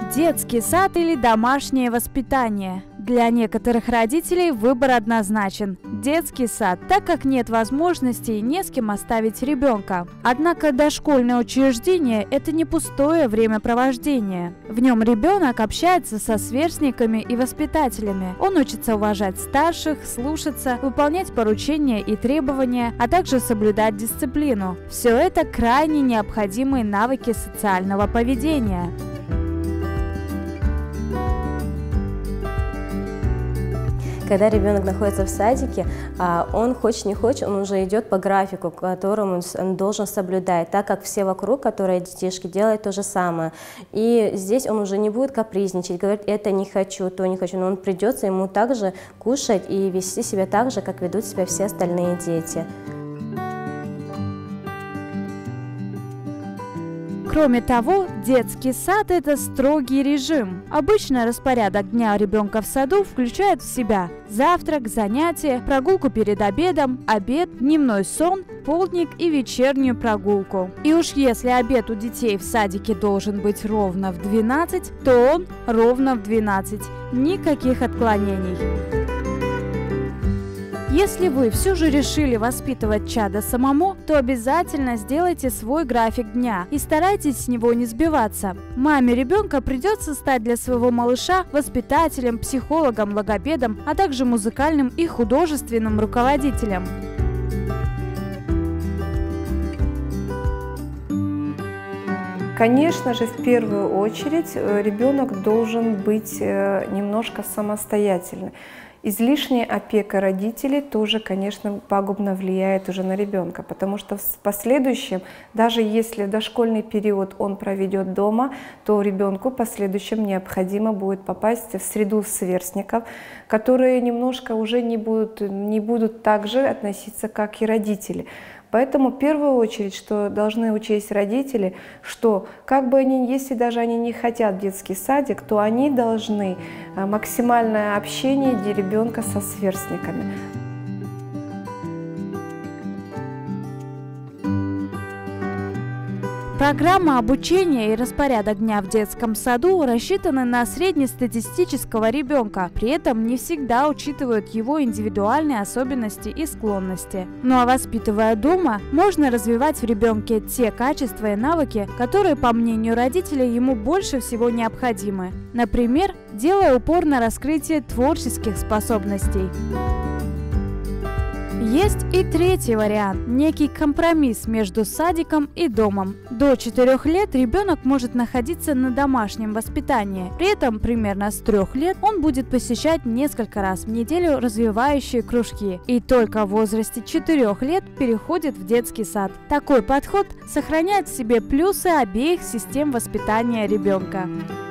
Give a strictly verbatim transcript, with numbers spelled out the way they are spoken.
Детский сад или домашнее воспитание? Для некоторых родителей выбор однозначен – детский сад, так как нет возможности и не с кем оставить ребенка. Однако дошкольное учреждение – это не пустое времяпровождение. В нем ребенок общается со сверстниками и воспитателями. Он учится уважать старших, слушаться, выполнять поручения и требования, а также соблюдать дисциплину. Все это крайне необходимые навыки социального поведения. Когда ребенок находится в садике, он хочет не хочет, он уже идет по графику, которому он должен соблюдать, так как все вокруг, которые детишки делают то же самое. И здесь он уже не будет капризничать, говорить, это не хочу, то не хочу, но он придется ему также кушать и вести себя так же, как ведут себя все остальные дети. Кроме того, детский сад – это строгий режим. Обычно распорядок дня ребенка в саду включает в себя завтрак, занятия, прогулку перед обедом, обед, дневной сон, полдник и вечернюю прогулку. И уж если обед у детей в садике должен быть ровно в двенадцать, то он ровно в двенадцать. Никаких отклонений. Если вы все же решили воспитывать чадо самому, то обязательно сделайте свой график дня и старайтесь с него не сбиваться. Маме ребенка придется стать для своего малыша воспитателем, психологом, логопедом, а также музыкальным и художественным руководителем. Конечно же, в первую очередь ребенок должен быть немножко самостоятельным. Излишняя опека родителей тоже, конечно, пагубно влияет уже на ребенка, потому что в последующем, даже если дошкольный период он проведет дома, то ребенку в последующем необходимо будет попасть в среду сверстников, которые немножко уже не будут, не будут так же относиться, как и родители. Поэтому в первую очередь, что должны учесть родители, что как бы они, если даже они не хотят в детский садик, то они должны максимальное общение ребенка со сверстниками. Программа обучения и распорядок дня в детском саду рассчитаны на среднестатистического ребенка, при этом не всегда учитывают его индивидуальные особенности и склонности. Ну а воспитывая дома, можно развивать в ребенке те качества и навыки, которые, по мнению родителей, ему больше всего необходимы. Например, делая упор на раскрытие творческих способностей. Есть и третий вариант – некий компромисс между садиком и домом. До четырёх лет ребенок может находиться на домашнем воспитании. При этом примерно с трёх лет он будет посещать несколько раз в неделю развивающие кружки. И только в возрасте четырёх лет переходит в детский сад. Такой подход сохраняет в себе плюсы обеих систем воспитания ребенка.